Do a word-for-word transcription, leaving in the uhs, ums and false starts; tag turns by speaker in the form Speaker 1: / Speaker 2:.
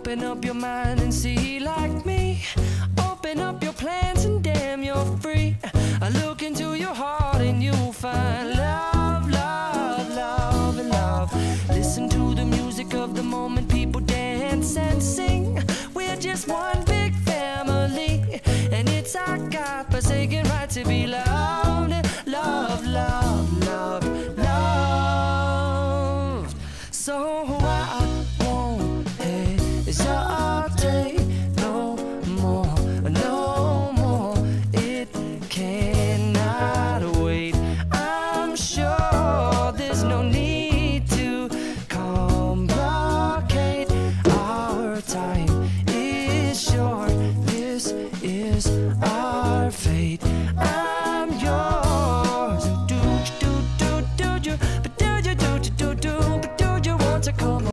Speaker 1: Open up your mind and see like me. Open up your plans and damn, you're free. I look into your heart and you'll find love, love, love, and love. Listen to the music of the moment, people